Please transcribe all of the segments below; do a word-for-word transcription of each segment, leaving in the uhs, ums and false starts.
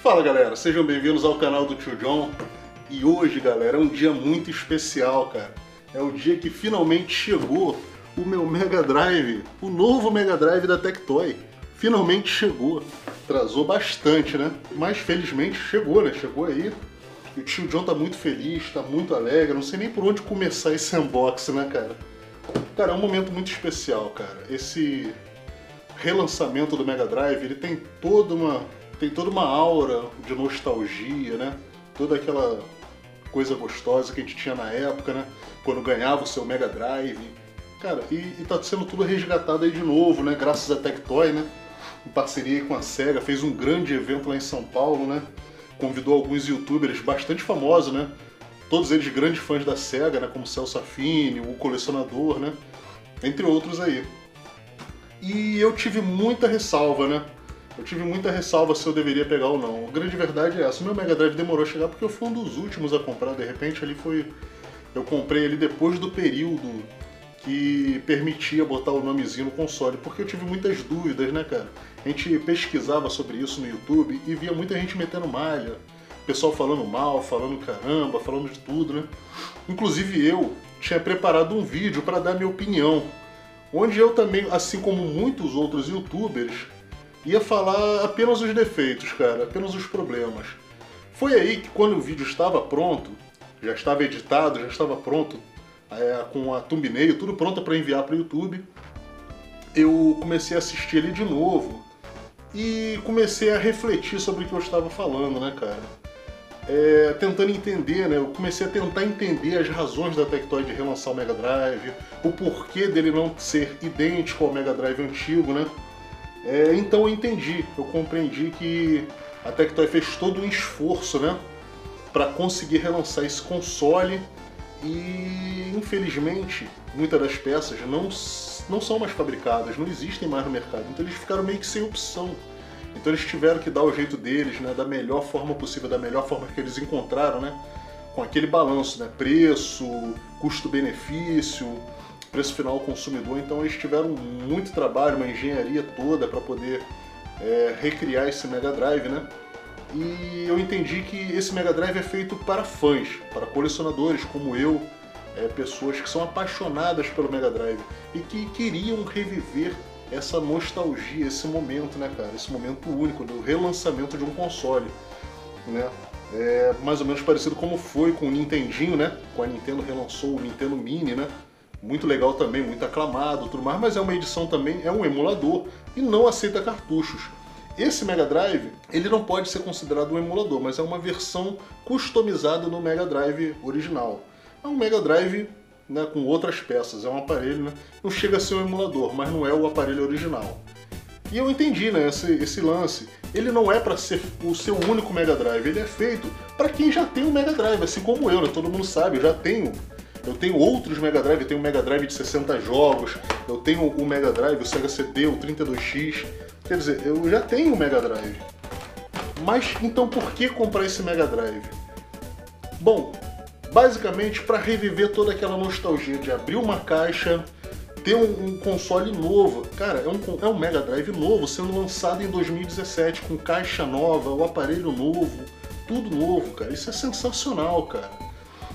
Fala galera, sejam bem-vindos ao canal do Tio John. E hoje, galera, é um dia muito especial, cara. É o dia que finalmente chegou o meu Mega Drive, o novo Mega Drive da Tectoy. Finalmente chegou. Atrasou bastante, né? Mas felizmente chegou, né? Chegou aí. E o Tio John tá muito feliz, tá muito alegre. Não sei nem por onde começar esse unboxing, né, cara? Cara, é um momento muito especial, cara. Esse relançamento do Mega Drive, ele tem toda uma, tem toda uma aura de nostalgia, né? Toda aquela coisa gostosa que a gente tinha na época, né? Quando ganhava o seu Mega Drive. Cara, e, e tá sendo tudo resgatado aí de novo, né? Graças a Tectoy, né? Em parceria com a Sega, fez um grande evento lá em São Paulo, né? Convidou alguns youtubers bastante famosos, né? Todos eles grandes fãs da Sega, né? Como Celso Affini, o Colecionador, né? Entre outros aí. E eu tive muita ressalva, né? Eu tive muita ressalva se eu deveria pegar ou não. A grande verdade é essa. O meu Mega Drive demorou a chegar porque eu fui um dos últimos a comprar. De repente, ali foi... Eu comprei ele depois do período que permitia botar o nomezinho no console. Porque eu tive muitas dúvidas, né, cara? A gente pesquisava sobre isso no YouTube e via muita gente metendo malha. Pessoal falando mal, falando caramba, falando de tudo, né? Inclusive eu tinha preparado um vídeo para dar minha opinião. Onde eu também, assim como muitos outros youtubers, ia falar apenas os defeitos, cara, apenas os problemas. Foi aí que quando o vídeo estava pronto, já estava editado, já estava pronto, é, com a thumbnail, tudo pronto para enviar para o YouTube, eu comecei a assistir ele de novo e comecei a refletir sobre o que eu estava falando, né, cara? É, tentando entender, né? Eu comecei a tentar entender as razões da Tectoy de relançar o Mega Drive, o porquê dele não ser idêntico ao Mega Drive antigo, né? É, então eu entendi, eu compreendi que a Tectoy fez todo um esforço, né, para conseguir relançar esse console e, infelizmente, muitas das peças não, não são mais fabricadas, não existem mais no mercado, então eles ficaram meio que sem opção. Então eles tiveram que dar o jeito deles, né, da melhor forma possível, da melhor forma que eles encontraram, né, com aquele balanço, né, preço, custo-benefício, preço final ao consumidor. Então eles tiveram muito trabalho, uma engenharia toda para poder é, recriar esse Mega Drive, né? E eu entendi que esse Mega Drive é feito para fãs, para colecionadores como eu, é, pessoas que são apaixonadas pelo Mega Drive e que queriam reviver essa nostalgia, esse momento, né, cara? Esse momento único do relançamento de um console, né? É mais ou menos parecido como foi com o Nintendinho, né? Com a Nintendo relançou o Nintendo Mini, né? Muito legal também, muito aclamado, tudo mais, mas é uma edição também, é um emulador e não aceita cartuchos. Esse Mega Drive, ele não pode ser considerado um emulador, mas é uma versão customizada do Mega Drive original. É um Mega Drive, né, com outras peças, é um aparelho, né, não chega a ser um emulador, mas não é o aparelho original. E eu entendi, né, esse, esse lance. Ele não é para ser o seu único Mega Drive, ele é feito para quem já tem um Mega Drive, assim como eu, né, todo mundo sabe, eu já tenho. Eu tenho outros Mega Drive, eu tenho um Mega Drive de sessenta jogos, eu tenho o Mega Drive, o Sega C D, o trinta e dois X, quer dizer, eu já tenho um Mega Drive. Mas então por que comprar esse Mega Drive? Bom, basicamente para reviver toda aquela nostalgia de abrir uma caixa, ter um, um console novo. Cara, é um, é um Mega Drive novo sendo lançado em dois mil e dezessete, com caixa nova, o aparelho novo, tudo novo, cara. Isso é sensacional, cara.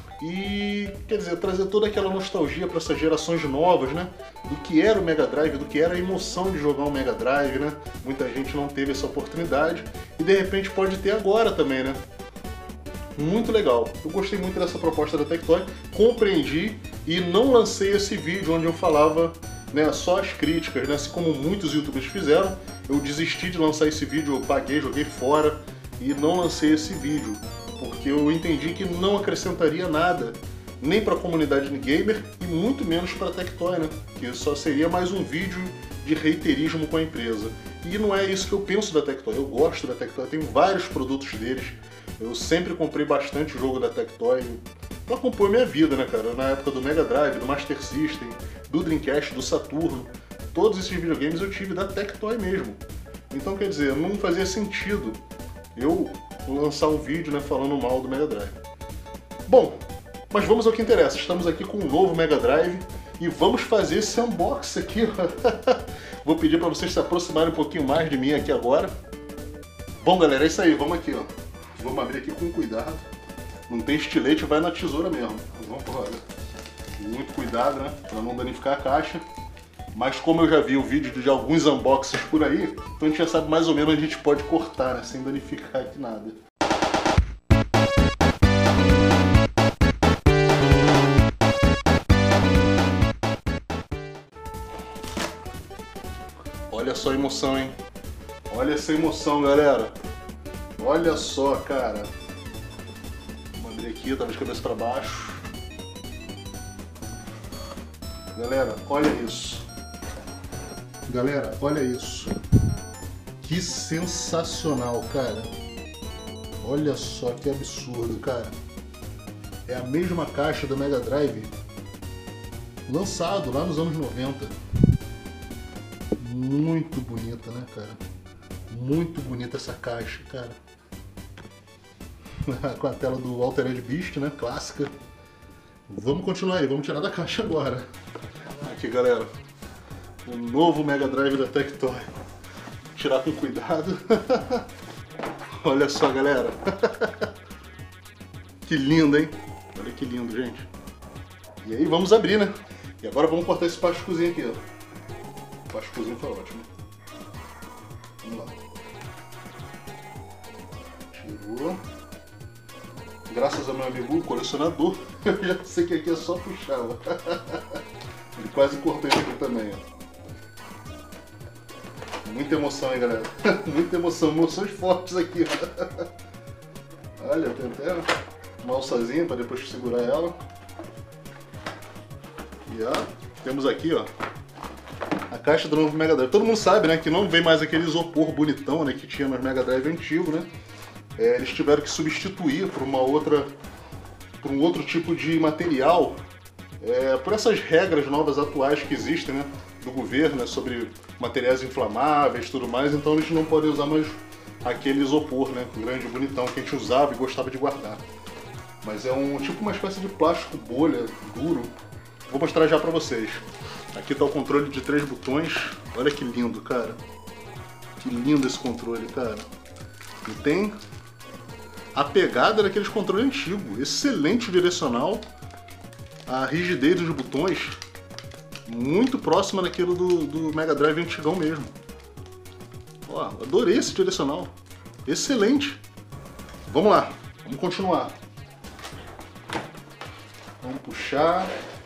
E, quer dizer, trazer toda aquela nostalgia para essas gerações novas, né? Do que era o Mega Drive, do que era a emoção de jogar um Mega Drive, né? Muita gente não teve essa oportunidade e de repente pode ter agora também, né? Muito legal. Eu gostei muito dessa proposta da Tectoy, compreendi e não lancei esse vídeo onde eu falava, né, só as críticas, né? Assim como muitos youtubers fizeram, eu desisti de lançar esse vídeo, eu paguei, joguei fora e não lancei esse vídeo. Porque eu entendi que não acrescentaria nada, nem para a comunidade gamer e muito menos para a Tectoy, né? Que só seria mais um vídeo de reiterismo com a empresa. E não é isso que eu penso da Tectoy, eu gosto da Tectoy, tenho vários produtos deles, eu sempre comprei bastante jogo da Tectoy, ela compõe minha vida, né, cara? Na época do Mega Drive, do Master System, do Dreamcast, do Saturno, todos esses videogames eu tive da Tectoy mesmo. Então, quer dizer, não fazia sentido eu lançar um vídeo, né, falando mal do Mega Drive. Bom, mas vamos ao que interessa. Estamos aqui com um novo Mega Drive e vamos fazer esse unboxing aqui. Vou pedir para vocês se aproximarem um pouquinho mais de mim aqui agora. Bom, galera, é isso aí. Vamos aqui, ó. Vamos abrir aqui com cuidado. Não tem estilete, vai na tesoura mesmo. Vamos embora. Muito cuidado, né? Pra não danificar a caixa. Mas como eu já vi o vídeo de alguns unboxings por aí, então a gente já sabe mais ou menos onde a gente pode cortar, né? Sem danificar aqui nada. Olha só a emoção, hein? Olha essa emoção, galera. Olha só, cara. Vamos abrir aqui, talvez cabeça para baixo. Galera, olha isso. Galera, olha isso. Que sensacional, cara. Olha só que absurdo, cara. É a mesma caixa do Mega Drive lançado lá nos anos noventa. Muito bonita, né, cara? Muito bonita essa caixa, cara. Com a tela do Altered Beast, né? Clássica. Vamos continuar aí, vamos tirar da caixa agora. Aqui, galera. O novo Mega Drive da Tectoy. Tirar com cuidado. Olha só, galera. Que lindo, hein? Olha que lindo, gente. E aí, vamos abrir, né? E agora vamos cortar esse plásticozinho aqui, ó. O plásticozinho foi ótimo. Vamos lá. Tirou. Graças ao meu amigo colecionador, eu já sei que aqui é só puxar, ó. Ele quase cortou isso aqui também, ó. Muita emoção, hein, galera? Muita emoção, emoções fortes aqui, ó. Olha, tem até uma alçazinha para depois segurar ela. E ó, temos aqui, ó, a caixa do novo Mega Drive. Todo mundo sabe, né, que não vem mais aquele isopor bonitão, né, que tinha nos Mega Drive antigo, né? É, eles tiveram que substituir por uma outra, por um outro tipo de material, é, por essas regras novas atuais que existem, né, do governo, né, sobre materiais inflamáveis e tudo mais. Então eles não podem usar mais aquele isopor, né, grande bonitão que a gente usava e gostava de guardar. Mas é um tipo uma espécie de plástico bolha duro. Vou mostrar já pra vocês. Aqui tá o controle de três botões. Olha que lindo, cara. Que lindo esse controle, cara. E tem a pegada daqueles controles antigos. Excelente direcional. A rigidez dos botões muito próxima daquilo do, do Mega Drive antigão mesmo. Ó, adorei esse direcional. Excelente. Vamos lá. Vamos continuar. Vamos puxar.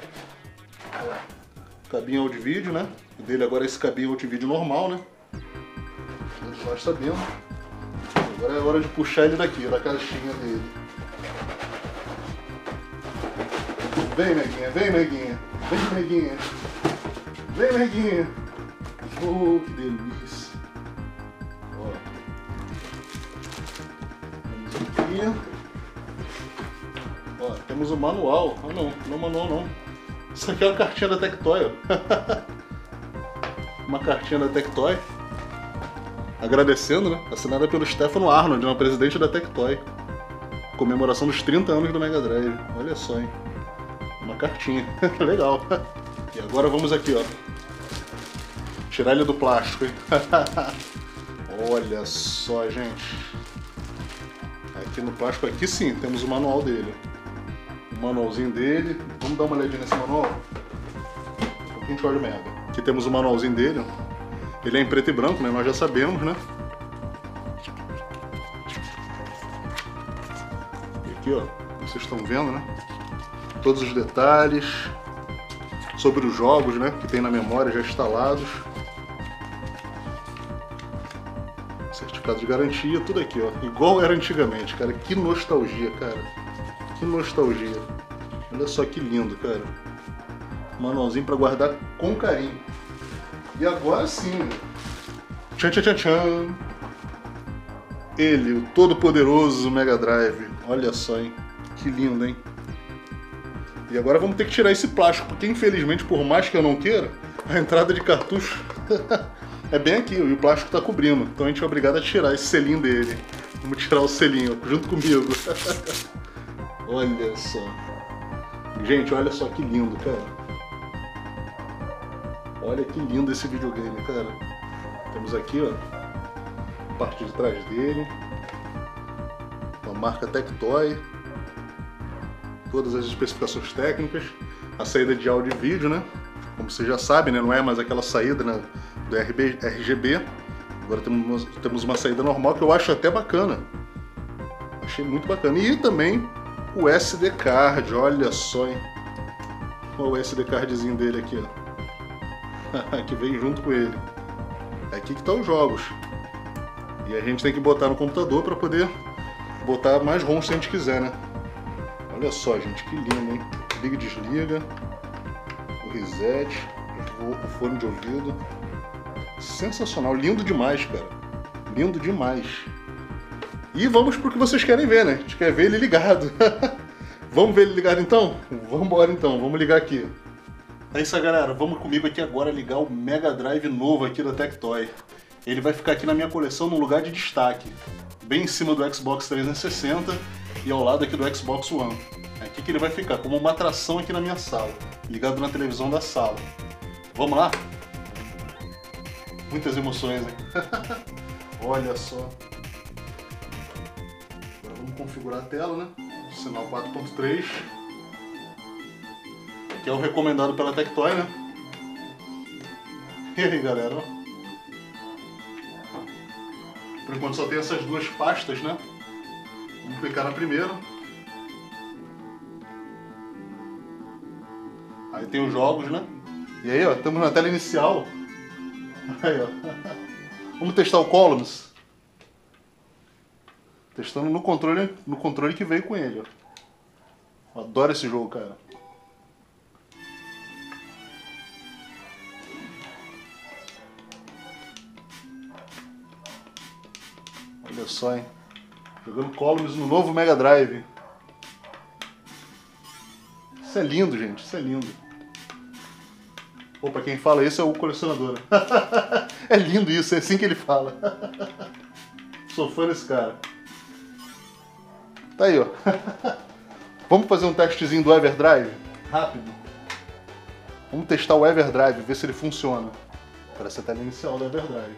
Cabinho áudio vídeo, né? O dele agora é esse cabinho áudio vídeo normal, né? Nós sabemos. Agora é hora de puxar ele daqui, da caixinha dele. Vem, Meguinha, vem, Meguinha. Vem, Meguinha. Vem, Meguinha. Oh, que delícia. Ó. Vamos aqui. Ó, temos o manual. Ah, não, não é manual não. Isso aqui é uma cartinha da Tectoy, ó. Uma cartinha da Tectoy. Agradecendo, né? Assinada pelo Stefano Arnold, né? Presidente da Tectoy. Comemoração dos trinta anos do Mega Drive. Olha só, hein? Uma cartinha. Legal. E agora vamos aqui, ó. Tirar ele do plástico, hein? Olha só, gente. Aqui no plástico, aqui sim, temos o manual dele. O manualzinho dele. Vamos dar uma olhadinha nesse manual? Um pouquinho de óleo merda. Aqui temos o manualzinho dele, ó. Ele é em preto e branco, né? Nós já sabemos, né? E aqui, ó, vocês estão vendo, né? Todos os detalhes sobre os jogos, né? Que tem na memória já instalados. Certificado de garantia, tudo aqui, ó. Igual era antigamente, cara. Que nostalgia, cara. Que nostalgia. Olha só que lindo, cara. Manualzinho para guardar com carinho. E agora sim. Tchan, tchan, tchan, tchan. Ele, o todo-poderoso Mega Drive. Olha só, hein. Que lindo, hein. E agora vamos ter que tirar esse plástico, porque infelizmente, por mais que eu não queira, a entrada de cartucho é bem aqui, e o plástico tá cobrindo. Então a gente é obrigado a tirar esse selinho dele. Vamos tirar o selinho, junto comigo. Olha só. Gente, olha só que lindo, cara. Olha que lindo esse videogame, cara. Temos aqui, ó, parte de trás dele. A marca Tectoy. Todas as especificações técnicas. A saída de áudio e vídeo, né? Como você já sabe, né? Não é mais aquela saída, né, do R G B. Agora temos, temos uma saída normal que eu acho até bacana. Achei muito bacana. E também o S D card, olha só, hein? Olha o S D cardzinho dele aqui, ó. Que vem junto com ele. É aqui que estão os jogos. E a gente tem que botar no computador para poder botar mais ROM se a gente quiser, né? Olha só, gente, que lindo, hein? Liga e desliga. O reset, o fone de ouvido. Sensacional, lindo demais, cara. Lindo demais. E vamos pro que vocês querem ver, né? A gente quer ver ele ligado. Vamos ver ele ligado então? Vamos embora então, vamos ligar aqui. É isso aí, galera. Vamos comigo aqui agora ligar o Mega Drive novo aqui da Tectoy. Ele vai ficar aqui na minha coleção num lugar de destaque. Bem em cima do Xbox trezentos e sessenta e ao lado aqui do Xbox One. É aqui que ele vai ficar, como uma atração aqui na minha sala. Ligado na televisão da sala. Vamos lá? Muitas emoções, hein? Olha só. Agora vamos configurar a tela, né? Sinal quatro ponto três. Que é o recomendado pela Tectoy, né? E aí, galera? Por enquanto só tem essas duas pastas, né? Vamos clicar na primeira. Aí tem os jogos, né? E aí, ó, estamos na tela inicial. Aí, ó. Vamos testar o Columns. Testando no controle, no controle que veio com ele, ó. Adoro esse jogo, cara. Olha só, hein. Jogando Columns no novo Mega Drive. Isso é lindo, gente. Isso é lindo. Pô, pra quem fala isso é o colecionador. Né? É lindo isso, é assim que ele fala. Sou fã desse cara. Tá aí, ó. Vamos fazer um testezinho do Everdrive? Rápido. Vamos testar o Everdrive, ver se ele funciona. Parece a tela inicial do Everdrive.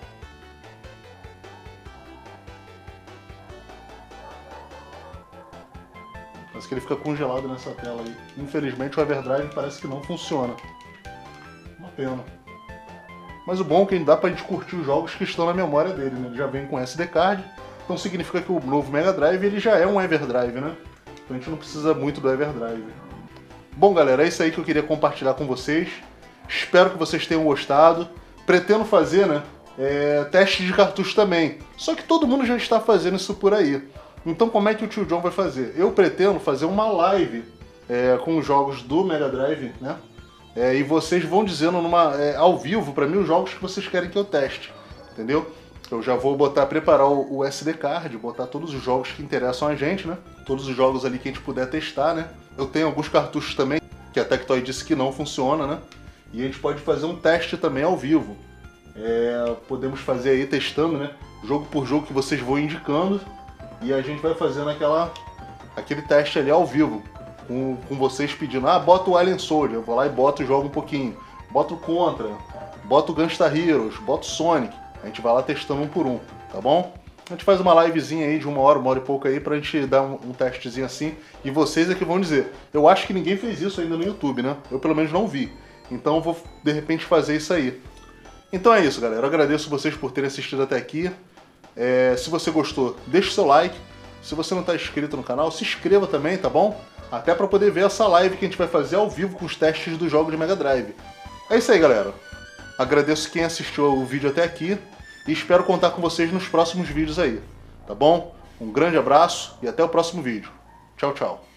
Parece que ele fica congelado nessa tela aí. Infelizmente o Everdrive parece que não funciona. Uma pena. Mas o bom é que dá pra gente curtir os jogos que estão na memória dele, né? Ele já vem com S D card, então significa que o novo Mega Drive ele já é um Everdrive, né? Então a gente não precisa muito do Everdrive. Bom, galera, é isso aí que eu queria compartilhar com vocês. Espero que vocês tenham gostado. Pretendo fazer, né, é, testes de cartucho também. Só que todo mundo já está fazendo isso por aí. Então como é que o tio John vai fazer? Eu pretendo fazer uma live é, com os jogos do Mega Drive, né? É, e vocês vão dizendo numa, é, ao vivo para mim os jogos que vocês querem que eu teste, entendeu? Eu já vou botar, preparar o, o S D card, botar todos os jogos que interessam a gente, né? Todos os jogos ali que a gente puder testar, né? Eu tenho alguns cartuchos também, que a Tectoy disse que não funciona, né? E a gente pode fazer um teste também ao vivo. É, podemos fazer aí testando, né? Jogo por jogo que vocês vão indicando. E a gente vai fazendo aquela, aquele teste ali ao vivo. Com, com vocês pedindo, ah, bota o Alien Soldier. Eu vou lá e boto e jogo um pouquinho. Boto o Contra. Boto o Gunstar Heroes. Boto o Sonic. A gente vai lá testando um por um, tá bom? A gente faz uma livezinha aí de uma hora, uma hora e pouco aí pra gente dar um, um testezinho assim. E vocês é que vão dizer. Eu acho que ninguém fez isso ainda no YouTube, né? Eu pelo menos não vi. Então eu vou, de repente, fazer isso aí. Então é isso, galera. Eu agradeço vocês por terem assistido até aqui. É, se você gostou, deixa o seu like. Se você não está inscrito no canal, se inscreva também, tá bom? Até para poder ver essa live que a gente vai fazer ao vivo com os testes dos jogos de Mega Drive. É isso aí, galera. Agradeço quem assistiu o vídeo até aqui e espero contar com vocês nos próximos vídeos aí, tá bom? Um grande abraço e até o próximo vídeo. Tchau, tchau.